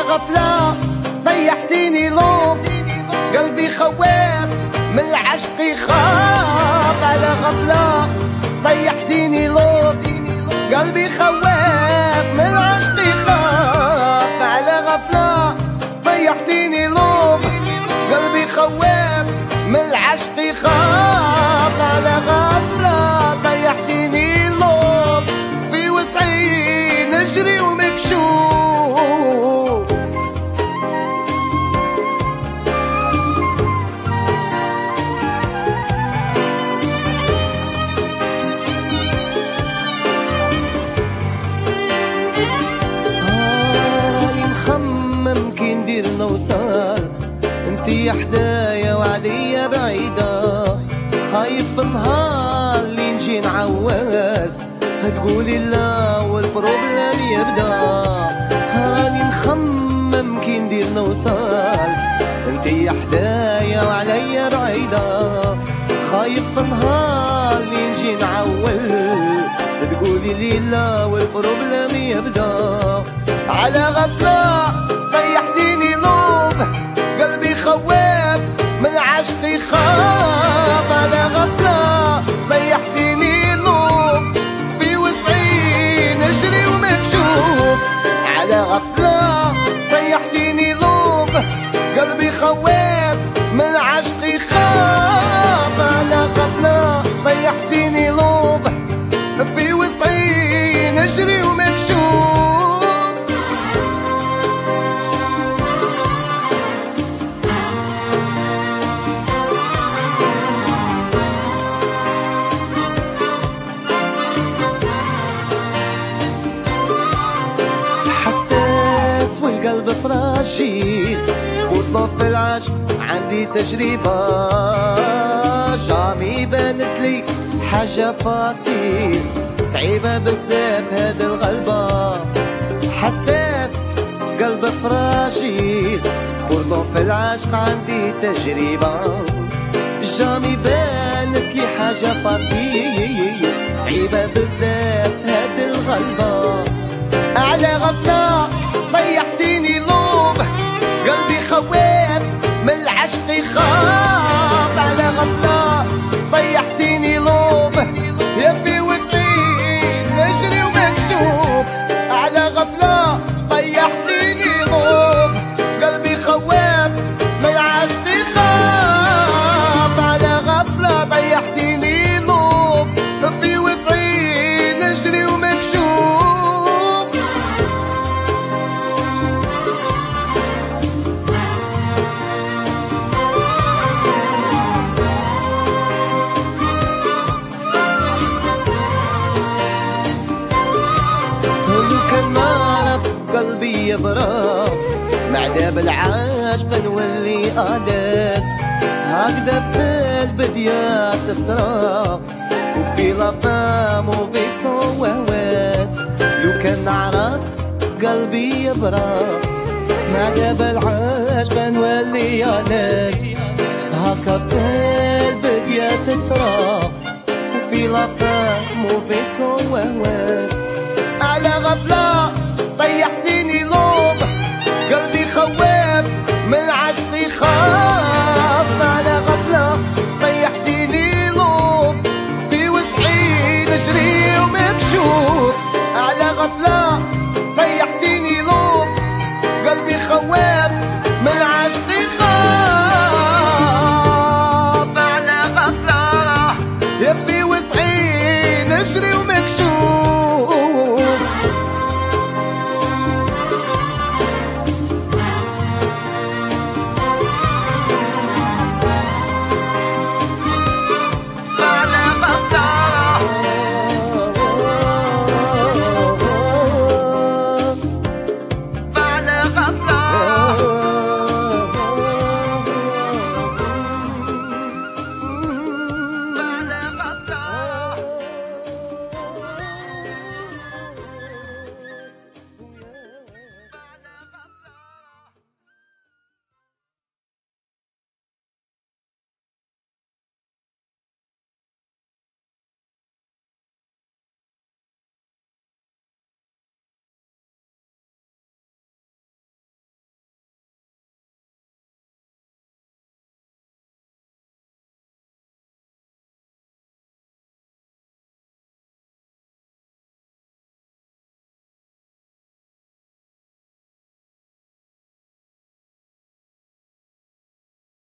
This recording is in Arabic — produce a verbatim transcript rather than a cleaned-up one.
غفلة ضيعتيني لوب، قلبي خواف من العشق يخاف. على غفلة ضيعتيني لوب، قلبي خواف من العشق يخاف. على غفلة ضيعتيني لوب، قلبي خواف من العشق يخاف. على غفلة ضيعتيني لوب، في وسعي نجري ومكشوف. هاني مخمم كي ندير نوصل، انتي حدايا وعليا بعيدة. خايف نهار اللي نجي نعول هتقولي لا والبروبلم يبدا. راني نخمم كي ندير نوصل، انتي حدايا وعليا بعيدة. خايف نهار اللي نجي نعول تقولي لي لا والبروبلم يبدا. على غفلة ضيعتيني لوب، قلبي خواف من العشق يخاف. على غفلة ضيعتيني لوب، في وسعي نجري ومكشوف. على غفلة ضيعتيني لوب، قلبي خواف من العشق يخاف. على غفلة ضيعتيني لوب، في وسعي نجري ومكشوف. حساس والقلب فراجيل، وطلب في العشق عندي تجربة. جامي بانت لي حاجة فاصيل، صعيبة بزاف هاد الغلبة. حساس قلب فراجيل، وطلب في العشق عندي تجربة. جامي بانت لي حاجة فاصيل، صعيبة بزاف هاد الغلبة. على غفلة ضيعتيني لوب، قلبي خواف من العشق يخاف. على غفلة ضيعتيني لوب، يبي وسعي نجري ومكشوف. على غفلة ضيعتيني لوب، قلبي خواف من العشق يخاف. على غفلة ضيعتيني لوب، في وسعي نجري ومكشوف. قلبي يبرى معدب العاشق نولي آناس. هكذا في البديات تسرى، وفي لفام وفي صوواس. لو كان نعرف قلبي يبرى معدب العاشق نولي آناس. هكا في البديات تسرى، وفي لفام وفي صوواس.